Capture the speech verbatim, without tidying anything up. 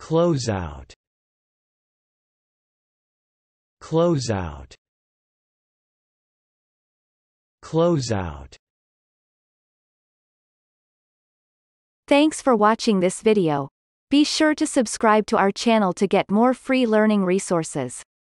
closeout, closeout, closeout. Thanks for watching this video. Be sure to subscribe to our channel to get more free learning resources.